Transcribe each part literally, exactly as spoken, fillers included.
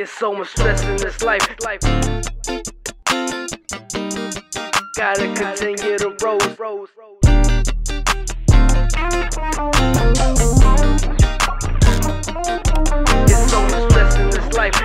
It's so much stress in this life. life. Gotta continue to roll. It's so much stress in this life.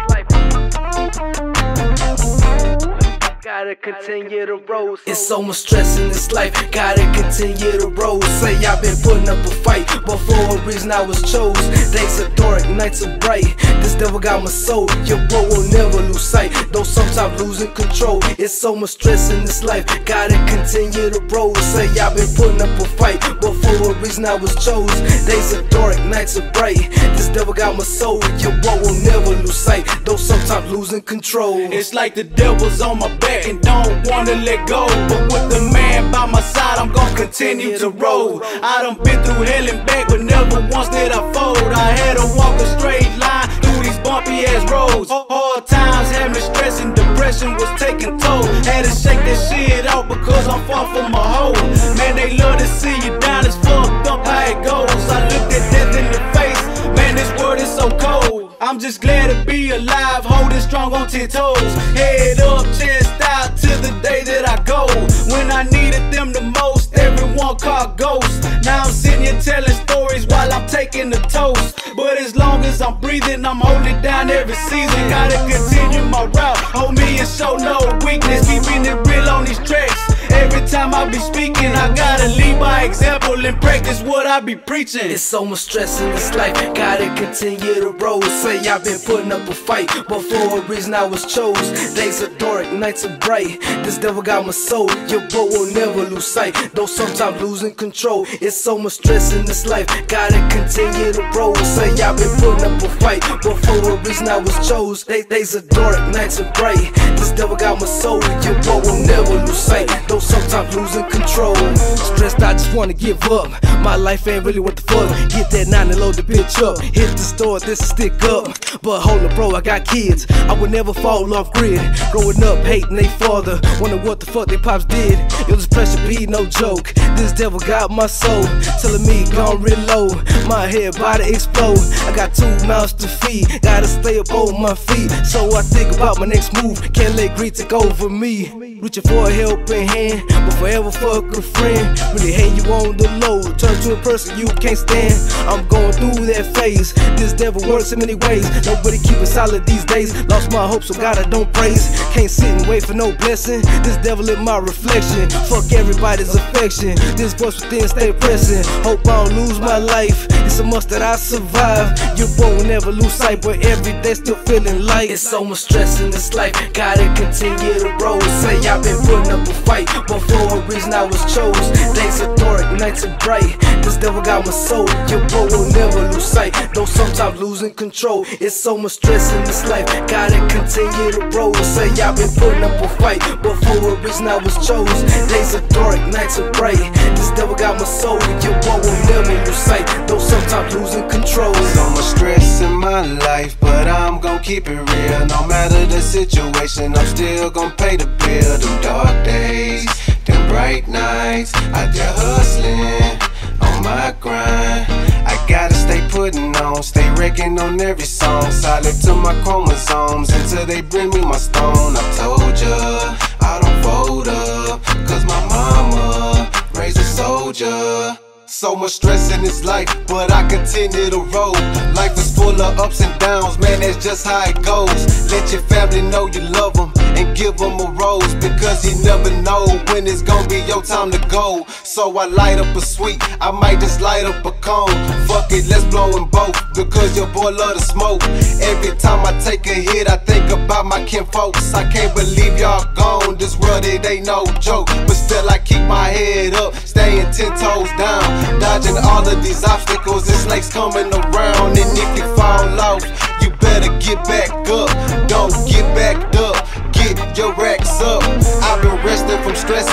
Gotta continue to roll. It's so much stress in this life, gotta continue to roll. Say I've been putting up a fight, but for a reason I was chose. Days are dark, nights are bright. This devil got my soul, your bro will never lose sight. Though sometimes losing control. It's so much stress in this life, gotta continue to roll. Say I've been putting up a fight, but for a reason I was chose. Days are dark, nights are bright. This devil got my soul, your bro will never lose sight. Though sometimes losing control. It's like the devil's on my back and don't wanna let go, but with the man by my side, I'm gon' continue to roll. I done been through hell and back, but never once did I fold. I had to walk a straight line through these bumpy ass roads. Hard times had me stressing, depression was taking toll. Had to shake that shit out because I'm far from a hoe. Man, they love to see you down, it's fucked up how it goes. I looked at death in the face, man, this world is so cold. I'm just glad to be alive, holding strong on ten toes. Head up, chest out till the day that I go. When I needed them the most, everyone called ghosts. Now I'm sitting here telling stories while I'm taking the toast. But as long as I'm breathing, I'm holding down every season. Gotta continue my route, hold me and show no weakness. Keeping it real on these tracks. Every time I be speaking, I gotta lead by example and practice what I be preaching. It's so much stress in this life, gotta continue to roll. Say I've been putting up a fight, but for a reason I was chose. Days are dark, nights are bright. This devil got my soul, your bro will never lose sight. Though sometimes losing control. It's so much stress in this life, gotta continue to roll. Say I've been putting up a fight, but for a reason I was chose. Days are dark, nights are bright. This devil got my soul, your bro will never lose sight. Though sometimes losing control. Stressed, I just wanna give up. My life ain't really what the fuck. Get that nine and load the bitch up. Hit the store, this is stick up. But hold up, bro, I got kids. I would never fall off grid. Growing up, hating they father. Wonder what the fuck they pops did. Yo, this pressure be no joke. This devil got my soul, telling me gon' reload. My head about to explode. I got two mouths to feed. Gotta stay up on my feet. So I think about my next move. Can't let greed take over me. Reaching for a helping hand, but forever fuck a friend. Really hate you on the low, turn to a person you can't stand. I'm going through that phase. This devil works in many ways. Nobody keep it solid these days. Lost my hope, so God I don't praise. Can't sit and wait for no blessing. This devil in my reflection. Fuck everybody's affection. This voice within stay pressing. Hope I don't lose my life. It's a must that I survive. Your boy will never lose sight, but every day still feeling light. It's so much stress in this life, gotta continue to roll. Say I've been putting up a fight, but for a reason I was chose. Days are dark, nights are bright. This devil got my soul, your bro will never lose sight. Though sometimes losing control. It's so much stress in this life, gotta continue to roll. Say I've been putting up a fight, but for a reason I was chose. Days are dark, nights are bright. This devil got my soul, your bro will never lose sight. Though sometimes losing control. So much stress in my life, but I'm gon' keep it real. No matter the situation, I'm still gon' pay the bill. Them dark days, them bright nights, out there hustling on my grind. I gotta stay putting on, stay wrecking on every song. Solid to my chromosomes until they bring me my stone. I told ya, I don't fold up, cause my mama raised a soldier. So much stress in this life, but I continue to roll. Life is full of ups and downs, man, that's just how it goes. Let your family know you love them and give them a rose, because you never know when it's gonna be your time to go. So I light up a sweet, I might just light up a cone. Fuck it, let's blow them both, because your boy love to smoke. Every time I take a hit, I think about my kin folks. I can't believe y'all gone, this world it ain't no joke. But still I keep my head up, staying ten toes down. Dodging all of these obstacles and snakes coming around. And if you fall off, you better get back up. Don't get backed up, get your racks up. I've been resting from stressing and I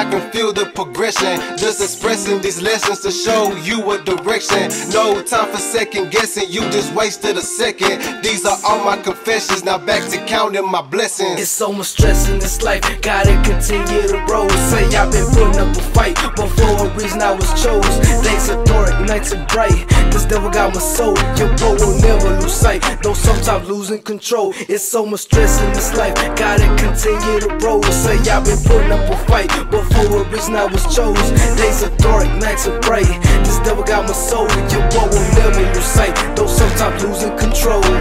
I can feel the progression. Just expressing these lessons to show you a direction. No time for second guessing, you just wasted a second. These are all my confessions, now back to counting my blessings. It's so much stress in this life, gotta continue to roll. Say I've been putting up a fight, but for a reason I was chose. Days are dark, nights are bright. This devil got my soul, your boy will never lose sight. Though sometimes losing control. It's so much stress in this life, gotta continue to roll. Say I've been putting up a fight, but for a reason I was chose. Days are dark, nights are bright. This devil got my soul, your boy will never lose sight. Though sometimes losing control.